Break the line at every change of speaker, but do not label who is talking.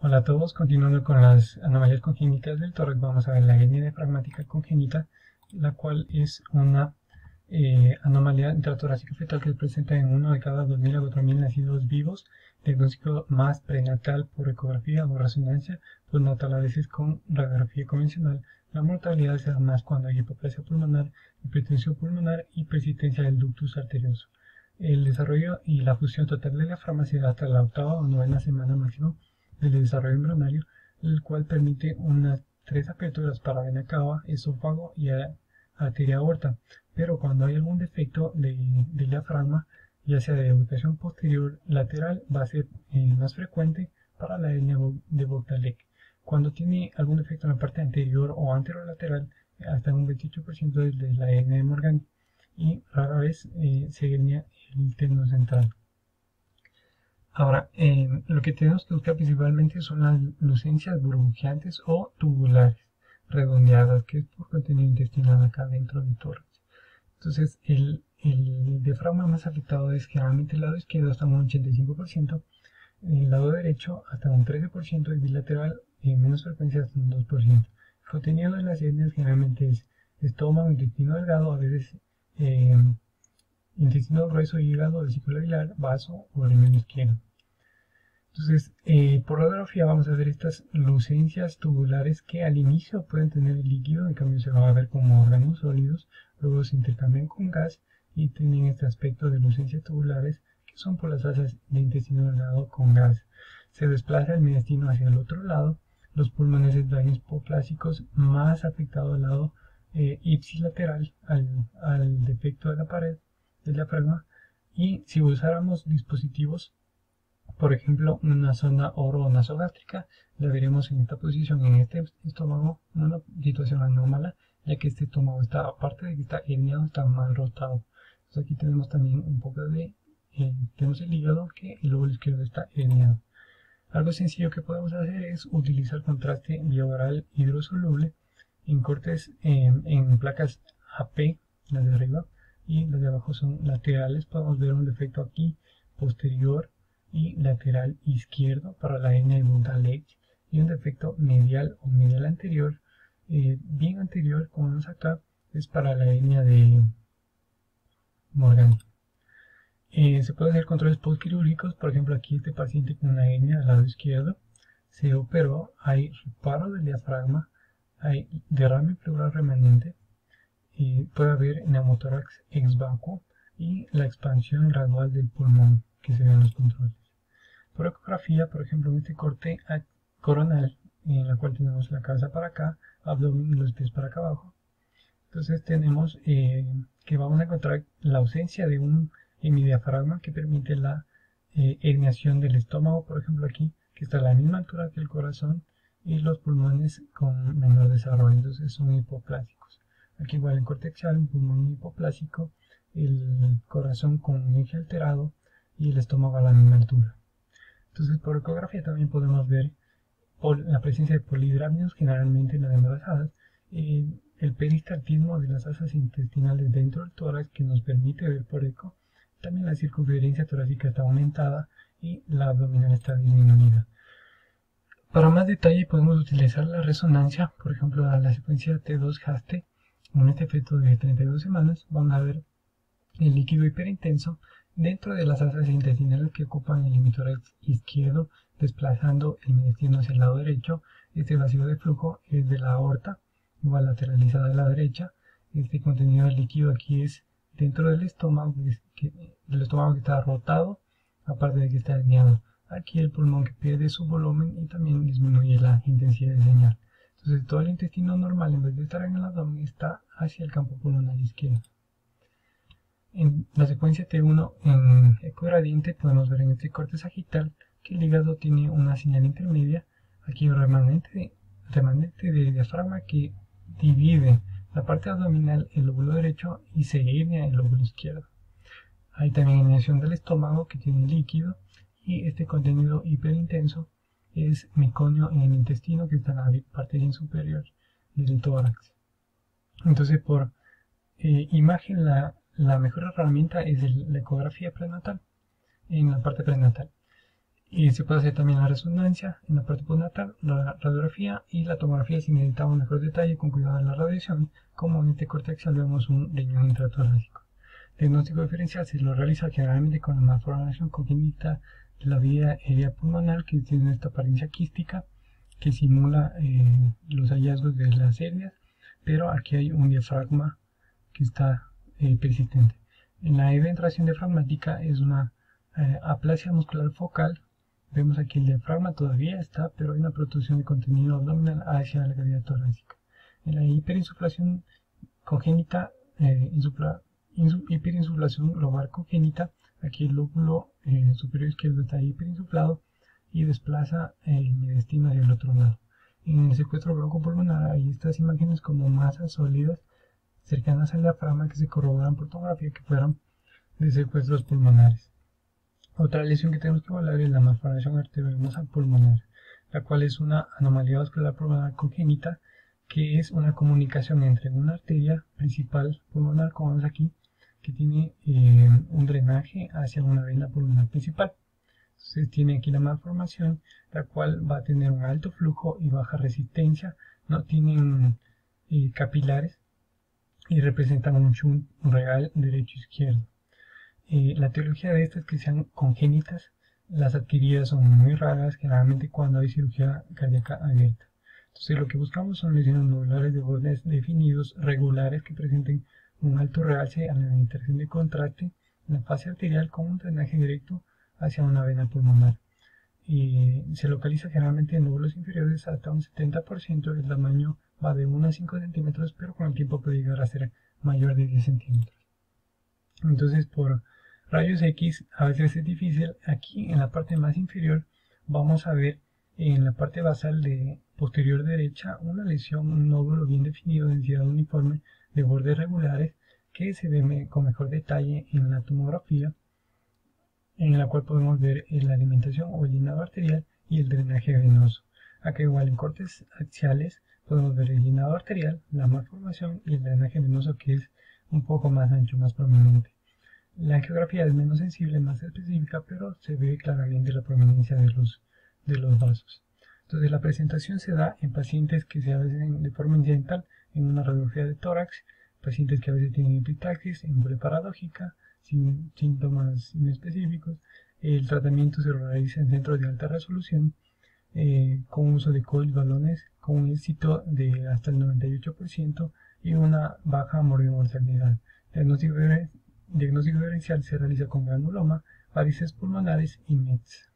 Hola a todos, continuando con las anomalías congénitas del tórax, vamos a ver la hernia diafragmática congénita, la cual es una anomalía intratorácica fetal que se presenta en 1 de cada 2.000 a 4.000 nacidos vivos, diagnóstico más prenatal por ecografía o resonancia, postnatal a veces con radiografía convencional. La mortalidad se da más cuando hay hipoplasia pulmonar, hipertensión pulmonar y persistencia del ductus arterioso. El desarrollo y la fusión total del diafragma se da hasta la 8ª o 9ª semana máximo del desarrollo embrionario, el cual permite unas 3 aperturas para vena cava, esófago y arteria aorta, pero cuando hay algún defecto del diafragma, ya sea de ubicación posterior lateral, va a ser más frecuente para la hernia de Bogdalek. Cuando tiene algún defecto en la parte anterior o anterolateral, hasta un 28% de la hernia de Morgani, y rara vez se hernia el terno central. Ahora, lo que tenemos que buscar principalmente son las lucencias burbujeantes o tubulares, redondeadas, que es por contenido intestinal acá dentro del tórax. Entonces, el diafragma más afectado es generalmente el lado izquierdo hasta un 85%, el lado derecho hasta un 13% y bilateral en menos frecuencia hasta un 2%. El contenido de las hernias generalmente es estómago, intestino delgado, a veces intestino grueso, hígado, vesícula biliar, vaso o riñón izquierdo. Entonces, por radiografía vamos a ver estas lucencias tubulares que al inicio pueden tener líquido, en cambio se van a ver como órganos sólidos, luego se intercambian con gas y tienen este aspecto de lucencias tubulares que son por las asas de intestino delgado con gas. Se desplaza el mediastino hacia el otro lado, los pulmones de daños hipoplásicos más afectado al lado ipsilateral al defecto de la pared del diafragma, y si usáramos dispositivos, por ejemplo una sonda oronasogástrica, la veremos en esta posición en este estómago, una situación anómala, ya que este estómago está, aparte de que está herniado, está mal rotado. Entonces aquí tenemos también un poco de, tenemos el hígado, que el lóbulo izquierdo está herniado. Algo sencillo que podemos hacer es utilizar contraste bioral hidrosoluble en cortes en placas AP, las de arriba, y las de abajo son laterales. Podemos ver un defecto aquí posterior y lateral izquierdo para la hernia de Bogdalek, y un defecto medial o medial anterior, bien anterior, como vemos acá, es para la hernia de Morgani. Se puede hacer controles postquirúrgicos, por ejemplo aquí este paciente con una hernia al lado izquierdo se operó, hay reparo del diafragma, hay derrame pleural remanente, puede haber neumotórax ex vacuo y la expansión gradual del pulmón que se ve en los controles. Por ecografía, por ejemplo, en este corte coronal, en la cual tenemos la cabeza para acá, abdomen y los pies para acá abajo, entonces tenemos que vamos a encontrar la ausencia de un hemidiafragma que permite la herniación del estómago, por ejemplo aquí, que está a la misma altura que el corazón, y los pulmones con menor desarrollo, entonces son hipoplásicos. Aquí igual en corte axial, un pulmón hipoplásico, el corazón con un eje alterado y el estómago a la misma altura. Entonces por ecografía también podemos ver la presencia de polidramnios, generalmente en las embarazadas, el peristaltismo de las asas intestinales dentro del tórax que nos permite ver por eco, también la circunferencia torácica está aumentada y la abdominal está disminuida. Para más detalle podemos utilizar la resonancia, por ejemplo a la secuencia T2-HAST, con este efecto de 32 semanas, vamos a ver el líquido hiperintenso dentro de las asas intestinales que ocupan el hemitórax izquierdo, desplazando el mediastino hacia el lado derecho. Este vacío de flujo es de la aorta, igual lateralizada a la derecha. Este contenido de líquido aquí es dentro del estómago que está rotado, aparte de que está herniado. Aquí el pulmón que pierde su volumen y también disminuye la intensidad de señal. Entonces todo el intestino normal, en vez de estar en el abdomen, está hacia el campo pulmonar izquierdo. En la secuencia T1 en ecogradiente podemos ver en este corte sagital que el hígado tiene una señal intermedia, aquí un remanente de diafragma que divide la parte abdominal, el lóbulo derecho, y se hernia el lóbulo izquierdo. Hay también herniación del estómago que tiene líquido, y este contenido hiperintenso es meconio en el intestino que está en la parte superior del tórax. Entonces por imagen la mejor herramienta es la ecografía prenatal, en la parte prenatal. Y se puede hacer también la resonancia en la parte postnatal, la radiografía y la tomografía si necesitamos mejor detalle con cuidado en la radiación, como en este corte axial vemos un riñón intratorácico. El diagnóstico diferencial se lo realiza generalmente con la malformación congénita de la vía aérea pulmonar, que tiene esta apariencia quística que simula los hallazgos de las hernias, pero aquí hay un diafragma que está persistente. En la eventración diafragmática es una aplasia muscular focal. Vemos aquí el diafragma todavía está, pero hay una protrusión de contenido abdominal hacia la cavidad torácica. En la hiperinsuflación congénita, hiperinsuflación lobar congénita, aquí el lóbulo superior izquierdo está hiperinsuflado y desplaza el mediastino hacia el otro lado. En el secuestro broncopulmonar hay estas imágenes como masas sólidas cercanas al diafragma que se corroboran por tomografía que fueron de secuestros pulmonares. Otra lesión que tenemos que evaluar es la malformación arteriovenosa pulmonar, la cual es una anomalía vascular pulmonar congénita, que es una comunicación entre una arteria principal pulmonar, como vemos aquí, que tiene un drenaje hacia una vena pulmonar principal. Entonces tiene aquí la malformación, la cual va a tener un alto flujo y baja resistencia, no tienen capilares y representan un shunt real derecho-izquierdo. La etiología de estas que sean congénitas, las adquiridas son muy raras, generalmente cuando hay cirugía cardíaca abierta. Entonces lo que buscamos son lesiones nodulares de bordes definidos, regulares, que presenten un alto realce a la interacción de contraste en la fase arterial con un drenaje directo hacia una vena pulmonar. Se localiza generalmente en lóbulos inferiores hasta un 70%, el tamaño va de 1 a 5 centímetros, pero con el tiempo puede llegar a ser mayor de 10 centímetros. Entonces por rayos X a veces es difícil. Aquí en la parte más inferior vamos a ver en la parte basal de posterior derecha una lesión, un nódulo bien definido, densidad uniforme de bordes regulares que se ve con mejor detalle en la tomografía, en la cual podemos ver la alimentación o el llenado arterial y el drenaje venoso. Acá igual en cortes axiales podemos ver el llenado arterial, la malformación y el drenaje venoso, que es un poco más ancho, más prominente. La angiografía es menos sensible, más específica, pero se ve claramente la prominencia de los vasos. Entonces la presentación se da en pacientes que se hacen de forma incidental en una radiografía de tórax, pacientes que a veces tienen epistaxis, embolia paradójica, sin síntomas inespecíficos. El tratamiento se realiza en centros de alta resolución con uso de coils balones con un éxito de hasta el 98% y una baja mortalidad. Diagnóstico diferencial se realiza con granuloma, varices pulmonares y METs.